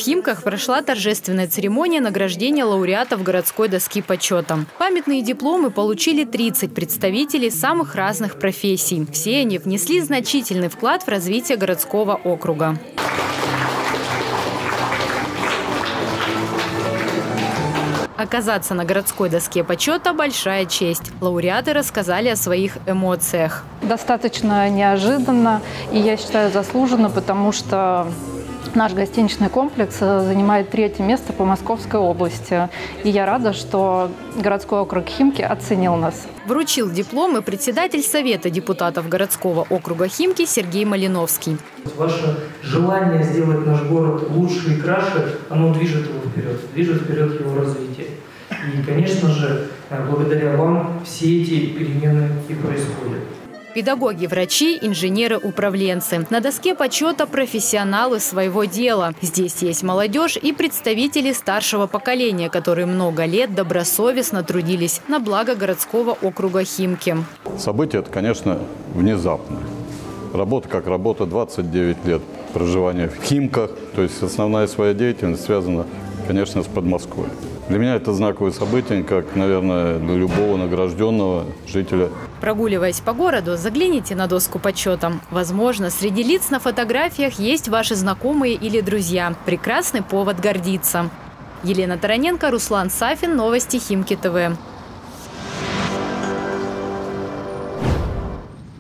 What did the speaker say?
В Химках прошла торжественная церемония награждения лауреатов городской доски почета. Памятные дипломы получили 30 представителей самых разных профессий. Все они внесли значительный вклад в развитие городского округа. Оказаться на городской доске почета – большая честь. Лауреаты рассказали о своих эмоциях. Достаточно неожиданно и, я считаю, заслуженно, потому что наш гостиничный комплекс занимает 3-е место по Московской области. И я рада, что городской округ Химки оценил нас. Вручил дипломы председатель Совета депутатов городского округа Химки Сергей Малиновский. Ваше желание сделать наш город лучше и краше, оно движет его вперед, движет вперед его развитие. И, конечно же, благодаря вам все эти перемены и происходят. Педагоги, врачи, инженеры, управленцы. На доске почета профессионалы своего дела. Здесь есть молодежь и представители старшего поколения, которые много лет добросовестно трудились на благо городского округа Химки. Событие это, конечно, внезапно. Работа как работа, 29 лет проживания в Химках. То есть основная своя деятельность связана, конечно, с Подмосковьем. Для меня это знаковое событие, как, наверное, для любого награжденного жителя. Прогуливаясь по городу, загляните на доску почета. Возможно, среди лиц на фотографиях есть ваши знакомые или друзья. Прекрасный повод гордиться. Елена Тараненко, Руслан Сафин. Новости Химки ТВ.